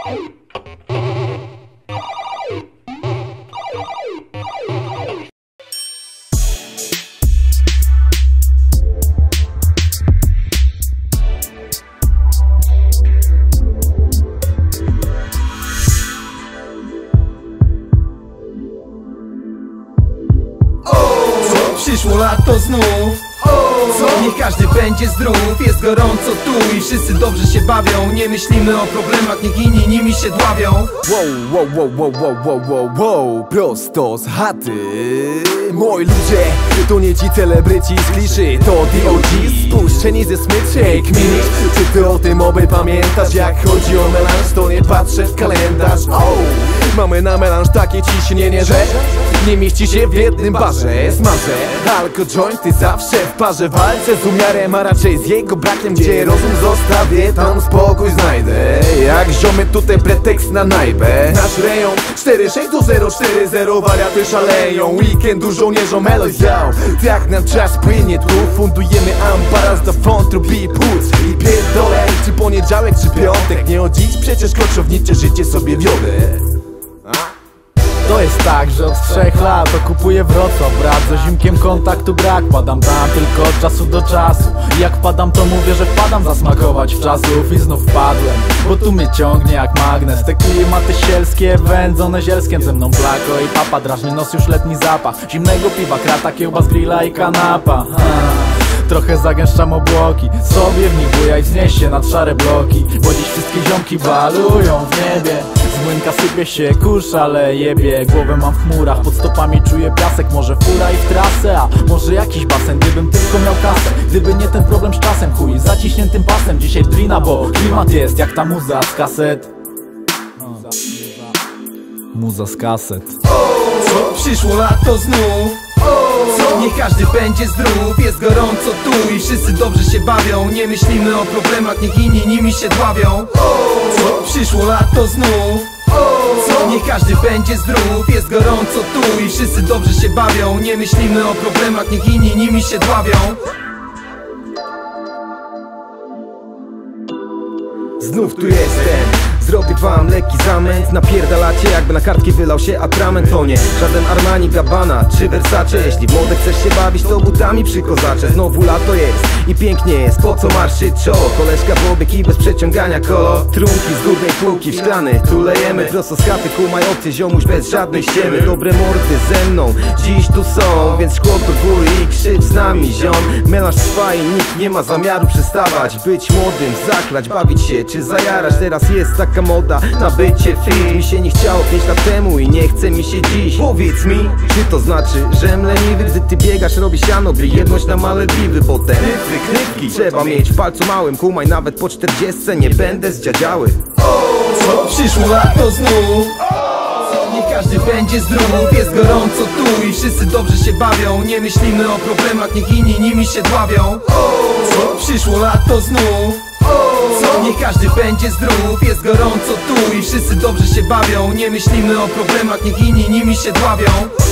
Przyszło lato znów. Niech każdy będzie zdrów. Jest gorąco tu i wszyscy dobrze się bawią. Nie myślimy o problemach, niech inni nimi się dławią. Wow, prosto z chaty. Moi ludzie, to nie ci celebryci z kliszy, to D.O.G. spuszczeni ze smyczy. Kminisz, czy ty o tym oby pamiętasz? Jak chodzi o melanż, to nie patrzę w kalendarz. Mamy na melanż takie ciśnienie, że nie mieści się w jednym barze. Smażę alko jointy zawsze w parze. Walczę z umiarem, a raczej z jego brakiem. Gdzie rozum zostawię, tam spokój znajdę. Jak ziomy tutaj pretekst na najbę. Nasz rejon 46040, wariaty szaleją. Weekendu żołnierzom Eloizał. Jak nam czas płynie tu, fundujemy ambaraz do frontru B-Puls. I pierdolę, czy poniedziałek, czy piątek. Nie o dziś, przecież koczownicze życie sobie wiodę. To jest tak, że od 3 lat okupuję Wrocław. Brat, z zimkiem kontaktu brak. Padam tam tylko od czasu do czasu. I jak wpadam, to mówię, że wpadam zasmakować w czasów. I znów wpadłem, bo tu mnie ciągnie jak magnes. Te klimaty sielskie, wędzone zielskiem. Ze mną Blako i papa, drażni nos już letni zapach zimnego piwa, krata, kiełba z grilla i kanapa. Trochę zagęszczam obłoki, sobie w nich bujaj, wznieś się nad szare bloki. Bo dziś wszystkie ziomki balują w niebie. Z młynka sypie się kurz, ale jebie. Głowę mam w chmurach, pod stopami czuję piasek. Może fura i w trasę, a może jakiś basen. Gdybym tylko miał kasę, gdyby nie ten problem z czasem. Chuj, zaciśniętym pasem, dzisiaj drina, bo klimat jest jak ta muza z kaset. Muza z kaset. Przyszło lato znów. Niech każdy będzie zdrów. Jest gorąco tu i wszyscy dobrze się bawią. Nie myślimy o problemach, niech inni nimi się dławią. Przyszło lato znów. Niech każdy będzie zdrów. Jest gorąco tu i wszyscy dobrze się bawią. Nie myślimy o problemach, niech inni nimi się dławią. Znów tu jestem. Zrobię wam lekki zamęt. Napierdalacie, jakby na kartki wylał się atrament. To nie żaden Armani, Gabbana czy Versace. Jeśli w modę chcesz się bawić, to butami przy kozacze. Znowu lato jest i pięknie jest, po co marszyć czoło? Koleżka w obieg i bez przeciągania kolo. Trunki z górnej półki w szklany tu lejemy. Prosto z chaty, kumaj opcje, ziomuś bez żadnej ściemy. Dobre mordy ze mną dziś tu są, więc szkło do góry i krzycz z nami, ziom. Melanż trwa i nikt nie ma zamiaru przestawać. Być młodym, zaklać, bawić się czy zajarać. Teraz jest taka moda na bycie fit. Mi się nie chciało 5 lat temu i nie chce mi się dziś. Powiedz mi, czy to znaczy, żem leniwy? Gdy ty biegasz, robisz siano, by jedność na Malediwy. Bo te knywki trzeba mieć w palcu małym. Kumaj, nawet po 40 nie będę zdziadziały. Przyszło lato znów. Niech każdy będzie zdrów. Jest gorąco tu i wszyscy dobrze się bawią. Nie myślimy o problemach, niech inni nimi się dławią. Przyszło lato znów. Niech każdy będzie zdrów. Jest gorąco tu i wszyscy dobrze się bawią. Nie myślimy o problemach, niech inni nimi się dławią.